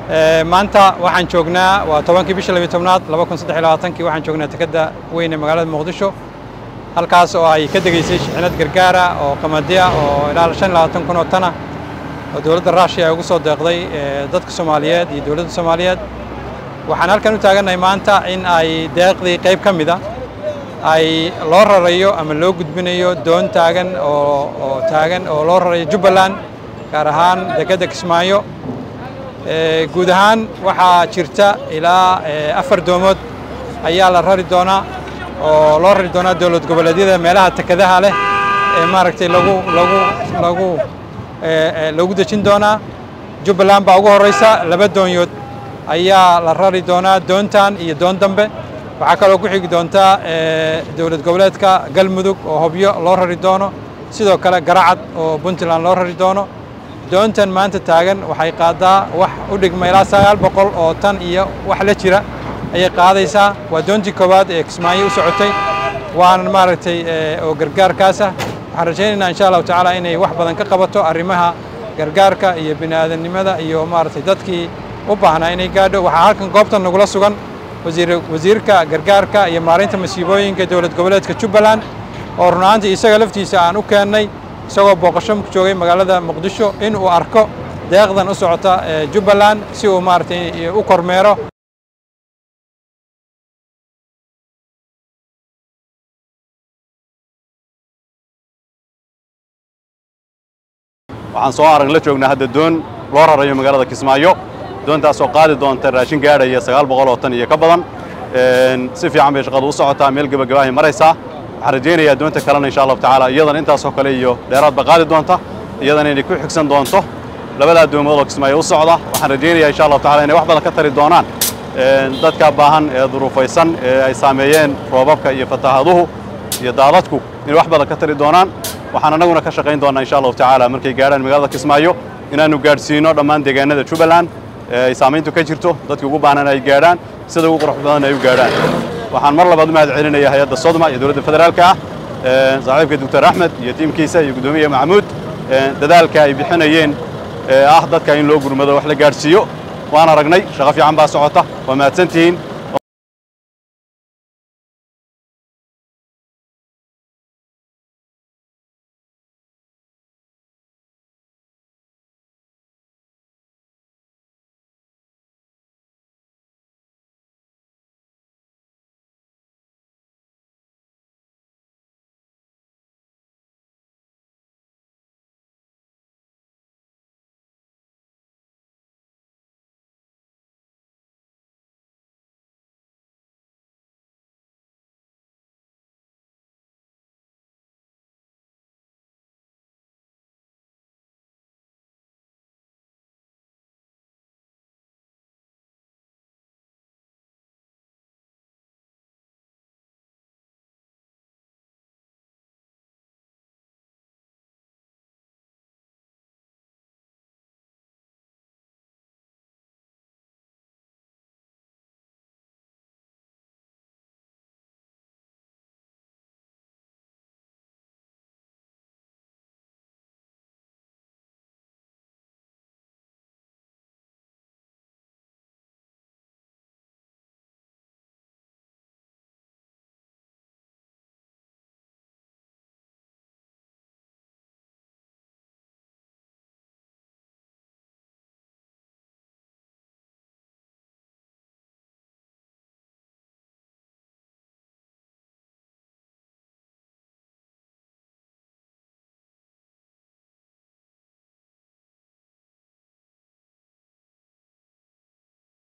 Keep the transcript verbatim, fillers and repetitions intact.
maanta waxaan joognaa waa tobankii bisha laba iyo tobnaad laba kun saddex iyo labaatan-kii waxaan joognaa dekedda weyn ee magaalada Muqdisho halkaas oo ay ka degaysay shixnad gargaara oo qamadiya oo ilaa shan iyo labaatan kun oo tana oo dawladda Ruushka ay ugu soo deeqday dadka Soomaaliyeed iyo dawladda Soomaaliyeed waxaan halkan u taaganahay maanta in ay deeqdii qayb ka mid ah ay loo rarayo ama loo gudbinayo doon taagan oo oo taagan oo loo rarayo Jubbaland gaar ahaan dekedda Kismaayo guud ahaan waxaa jirta ilaa afar doomood ayaa la rari doonaa oo loo rari doonaa dawlad goboleedyada meelaha takadaha leh ee maaragtay lagu lagu lagu lagu dejin doonaa Jubbaland baa ugu horeysa laba doonyood ayaa la rari doonaa doontan iyo doon dambe waxaa kaloo ku xigi doontaa dawlad goboleedka Galmudug oo hobyo loo rari doono sidoo kale Garacad oo Puntland loo rari doono doontan maanta taagan waxay qaadaa wax u dhigma ilaa sagaal boqol oo tan iyo wax la jira ayay qaadaysaa waa doontii koowaad ee Kismaayo u socotay waan maaragtay oo gargaarkaas ah waxaan rajaynaynaa insha Allah taala inay wax badan ka qabato arrimaha gargaarka iyo bini'aadanimada iyo maaragtay dadkii u baahnaa inay gaadho waxaa halkan goobtan nagula sugan wasiir wasiirka gargaarka iyo maareynta masiibooyinka dawlad goboleedka Jubbaland oo runaantii isaga laftiisa aan u keenay isagoo booqasho ku joogay magaalada Muqdisho in uu arko deeqdan u socota Jubbaland si uu maartay u kormeero waxaan soo arag la joognaa hadda doon loo rarayo magaalada Kismaayo doontaas oo qaadi doonta raashin gaadhaya sagaal boqol oo tan iyo ka badan si fiican bay shaqadu u socotaa meel gabagabaahay maraysaa waxaan rajaynayaa doonta kalena insha Allah taala iyadana intaas oo kale iyo dheeraad ba qaadi doonta iyadana inay ku xigsan doonto labada doomood oo Kismaayo u socda waxaan rajaynayaa insha Allah taala inay wax badan ka tari doonaan dadka baahan ee duruufaysan ee ay saameeyeen roobabka iyo fataahaduhu iyo daadadku inay wax badan ka tari doonaan waxaan anaguna ka shaqayn doonaa insha Allah taala markay gaaraan magaalada Kismaayo inaanu gaarsiino dhammaan deegaanada Jubbaland ay saameyntu ka jirto dadka ugu baahan ay gaaraan sida ugu qurux badan ay u gaaraan waxaan mar labaad mahad celinayaa hay'adda Sodma iyo dawladda federaalka ah saaxiibka Doctor Ahmed iyo tiimkiisa iyo gudoomiyaha Maxamuud dadaalka ay bixinayeen ah dadka in loo gurmado wax la gaarsiiyo waan aragnay shaqo fiican baa socota waa mahadsantihiin